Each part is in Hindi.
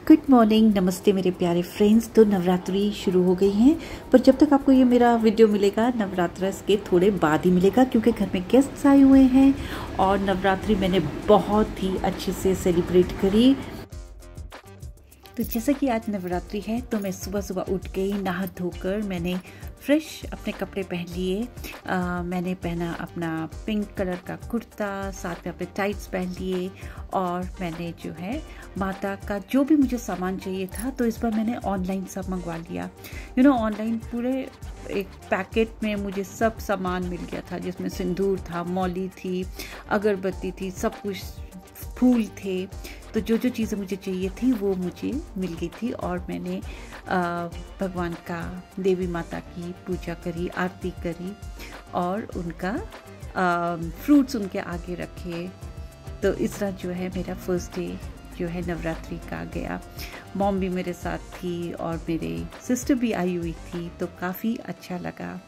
गुड मॉर्निंग, नमस्ते मेरे प्यारे फ्रेंड्स। तो नवरात्रि शुरू हो गई हैं, पर जब तक आपको ये मेरा वीडियो मिलेगा नवरात्र के थोड़े बाद ही मिलेगा, क्योंकि घर में गेस्ट्स आए हुए हैं और नवरात्रि मैंने बहुत ही अच्छे से सेलिब्रेट करी। तो जैसा कि आज नवरात्रि है तो मैं सुबह सुबह उठ गई, नहा धोकर मैंने फ्रेश अपने कपड़े पहन लिए। मैंने पहना अपना पिंक कलर का कुर्ता, साथ में अपने टाइट्स पहन लिए और मैंने जो है माता का जो भी मुझे सामान चाहिए था तो इस बार मैंने ऑनलाइन सब मंगवा लिया। ऑनलाइन पूरे एक पैकेट में मुझे सब सामान मिल गया था, जिसमें सिंदूर था, मौली थी, अगरबत्ती थी, सब कुछ फूल थे। तो जो जो चीज़ें मुझे चाहिए थी वो मुझे मिल गई थी और मैंने भगवान का, देवी माता की पूजा करी, आरती करी और उनका फ्रूट्स उनके आगे रखे। तो इस तरह जो है मेरा फर्स्ट डे जो है नवरात्रि का गया। मॉम भी मेरे साथ थी और मेरे सिस्टर भी आई हुई थी, तो काफ़ी अच्छा लगा।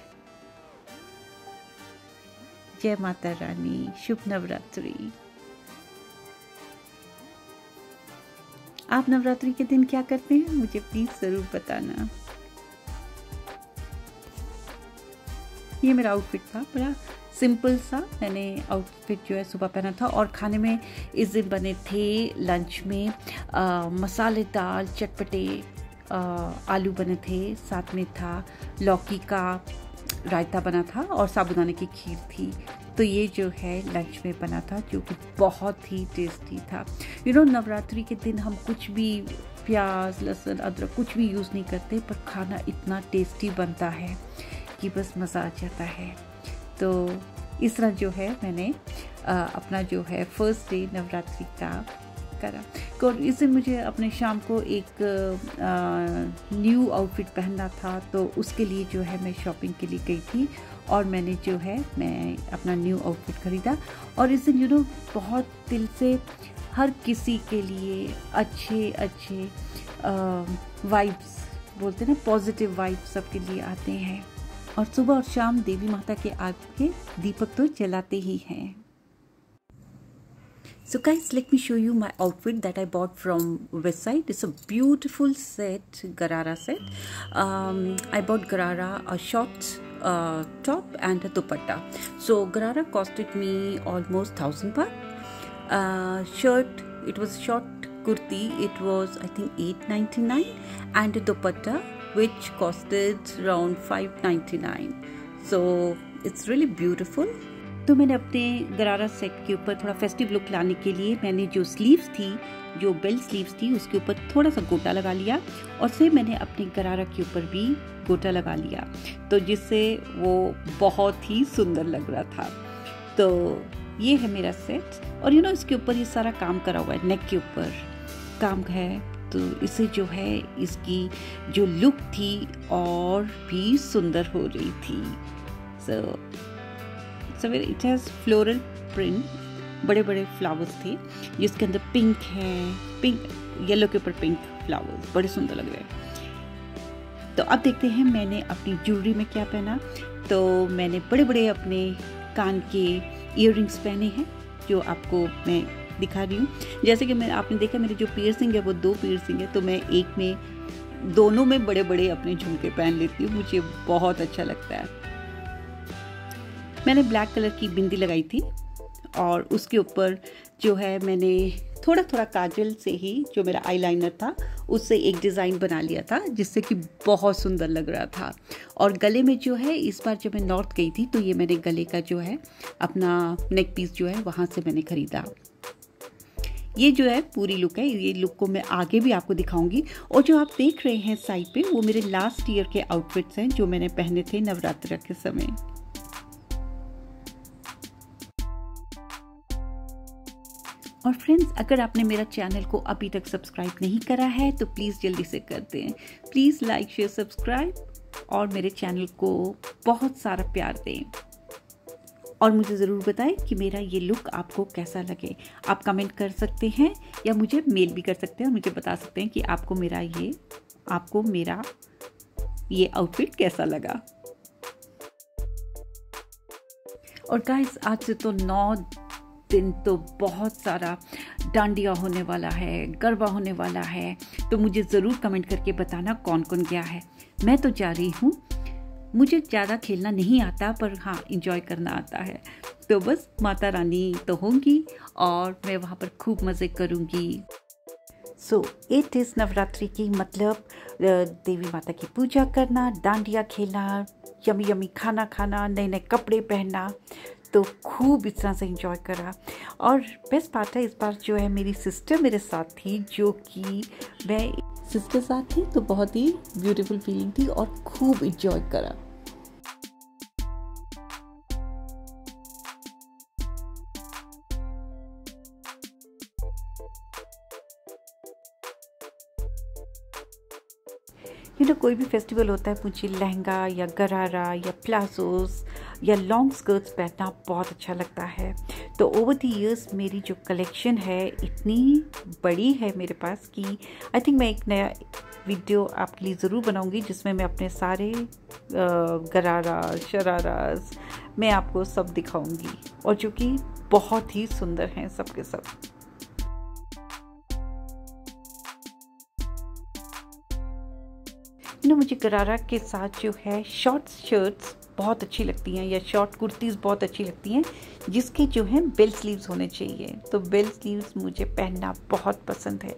जय माता रानी, शुभ नवरात्रि। आप नवरात्रि के दिन क्या करते हैं मुझे प्लीज जरूर बताना। ये मेरा आउटफिट था, बड़ा सिंपल सा मैंने आउटफिट जो है सुबह पहना था। और खाने में इस दिन बने थे लंच में मसालेदार चटपटे आलू बने थे, साथ में था लौकी का रायता बना था और साबूदाने की खीर थी। तो ये जो है लंच में बना था, जो कि बहुत ही टेस्टी था। नवरात्रि के दिन हम कुछ भी प्याज, लहसुन, अदरक कुछ भी यूज़ नहीं करते, पर खाना इतना टेस्टी बनता है कि बस मज़ा आ जाता है। तो इस तरह जो है मैंने अपना जो है फर्स्ट डे नवरात्रि का करा। और इस दिन मुझे अपने शाम को एक न्यू आउटफिट पहनना था, तो उसके लिए जो है मैं शॉपिंग के लिए गई थी और मैंने जो है मैं अपना न्यू आउटफिट खरीदा। और इस दिन बहुत दिल से हर किसी के लिए अच्छे अच्छे वाइब्स बोलते हैं ना, पॉजिटिव वाइब्स सबके लिए आते हैं। और सुबह और शाम देवी माता के आगे दीपक तो जलाते ही हैं। So guys, let me show you my outfit that I bought from website. It's a beautiful set, Garara set. I bought Garara a short top and a dupatta. So Garara costed me almost 1,000 baht. Shirt, it was short kurti. It was I think 899, and a dupatta which costed around 599. So it's really beautiful. तो मैंने अपने गरारा सेट के ऊपर थोड़ा फेस्टिव लुक लाने के लिए मैंने जो स्लीव्स थी, जो बेल्ट स्लीव्स थी, उसके ऊपर थोड़ा सा गोटा लगा लिया और फिर मैंने अपने गरारा के ऊपर भी गोटा लगा लिया, तो जिससे वो बहुत ही सुंदर लग रहा था। तो ये है मेरा सेट। और इसके ऊपर ये सारा काम करा हुआ है, नेक के ऊपर काम है, तो इसे जो है इसकी जो लुक थी और भी सुंदर हो रही थी। So it has floral print, बड़े बड़े फ्लावर्स थे जिसके अंदर पिंक है, पिंक येलो के ऊपर पिंक फ्लावर्स बड़े सुंदर लग रहे हैं। तो अब देखते हैं मैंने अपनी ज्वेलरी में क्या पहना। तो मैंने बड़े बड़े अपने कान के इयररिंग्स पहने हैं, जो आपको मैं दिखा रही हूँ। जैसे कि आपने देखा मेरे जो पियर्सिंग है वो 2 पियर्सिंग है, तो मैं एक में, दोनों में बड़े बड़े अपने झुमके पहन लेती हूँ, मुझे बहुत अच्छा लगता है। मैंने ब्लैक कलर की बिंदी लगाई थी और उसके ऊपर जो है मैंने थोड़ा थोड़ा काजल से ही, जो मेरा आईलाइनर था उससे एक डिज़ाइन बना लिया था, जिससे कि बहुत सुंदर लग रहा था। और गले में जो है, इस बार जब मैं नॉर्थ गई थी तो ये मैंने गले का जो है अपना नेक पीस जो है वहाँ से मैंने ख़रीदा। ये जो है पूरी लुक है, ये लुक को मैं आगे भी आपको दिखाऊंगी। और जो आप देख रहे हैं साइड पे, वो मेरे लास्ट ईयर के आउटफिट्स हैं जो मैंने पहने थे नवरात्रि के समय। और फ्रेंड्स, अगर आपने मेरा चैनल को अभी तक सब्सक्राइब नहीं करा है तो प्लीज़ जल्दी से कर दें। प्लीज़ लाइक, शेयर, सब्सक्राइब और मेरे चैनल को बहुत सारा प्यार दें। और मुझे ज़रूर बताएं कि मेरा ये लुक आपको कैसा लगे। आप कमेंट कर सकते हैं या मुझे मेल भी कर सकते हैं और मुझे बता सकते हैं कि आपको मेरा ये आउटफिट कैसा लगा। और गाइस, आज से तो 9 दिन तो बहुत सारा डांडिया होने वाला है, गरबा होने वाला है, तो मुझे ज़रूर कमेंट करके बताना कौन कौन गया है। मैं तो जा रही हूँ। मुझे ज़्यादा खेलना नहीं आता, पर हाँ एंजॉय करना आता है। तो बस माता रानी तो होंगी और मैं वहाँ पर खूब मज़े करूँगी। सो इट इज़ नवरात्रि की मतलब देवी माता की पूजा करना, डांडिया खेलना, यमी यमी खाना खाना, नए नए कपड़े पहनना, तो खूब इस तरह से एंजॉय करा। और बेस्ट बात है इस बार जो है मेरी सिस्टर मेरे साथ थी, जो कि मैं सिस्टर साथ थी तो बहुत ही ब्यूटीफुल फीलिंग थी और खूब एंजॉय करा। कोई भी फेस्टिवल होता है, मुझे लहंगा या गरारा या प्लाजोस या लॉन्ग स्कर्ट्स पहनना बहुत अच्छा लगता है। तो ओवर द इयर्स मेरी जो कलेक्शन है इतनी बड़ी है मेरे पास कि आई थिंक मैं एक नया वीडियो आपके लिए ज़रूर बनाऊंगी, जिसमें मैं अपने सारे गरारा शरारास मैं आपको सब दिखाऊंगी, और जो कि बहुत ही सुंदर हैं सब के सब। मुझे गरारा के साथ जो है शॉर्ट शर्ट्स बहुत अच्छी लगती हैं या शॉर्ट कुर्तीज़ बहुत अच्छी लगती हैं, जिसके जो है बेल स्लीव्स होने चाहिए। तो बेल स्लीव्स मुझे पहनना बहुत पसंद है।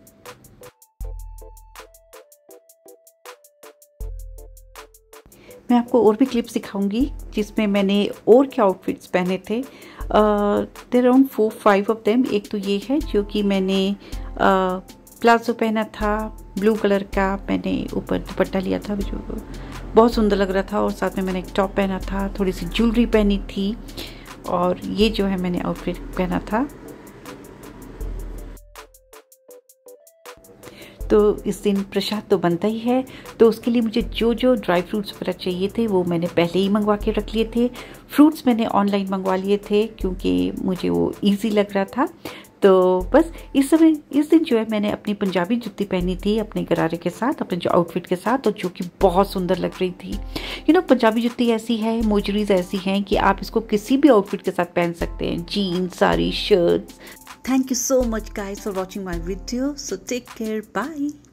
मैं आपको और भी क्लिप्स दिखाऊंगी जिसमें मैंने और क्या आउटफिट्स पहने थे। There around 4-5 of them. एक तो ये है जो कि मैंने प्लाजो पहना था ब्लू कलर का, मैंने ऊपर दुपट्टा लिया था जो बहुत सुंदर लग रहा था, और साथ में मैंने एक टॉप पहना था, थोड़ी सी ज्वेलरी पहनी थी, और ये जो है मैंने आउटफिट पहना था। तो इस दिन प्रसाद तो बनता ही है, तो उसके लिए मुझे जो जो ड्राई फ्रूट्स वगैरह चाहिए थे वो मैंने पहले ही मंगवा के रख लिए थे। फ्रूट्स मैंने ऑनलाइन मंगवा लिए थे क्योंकि मुझे वो ईजी लग रहा था। तो बस इस दिन जो है मैंने अपनी पंजाबी जुत्ती पहनी थी अपने गरारे के साथ, अपने जो आउटफिट के साथ, और जो कि बहुत सुंदर लग रही थी। पंजाबी जुत्ती ऐसी है, मोजरीज ऐसी हैं कि आप इसको किसी भी आउटफिट के साथ पहन सकते हैं, jeans, sari, shirts. Thank you so much guys for watching my video. So take care. Bye.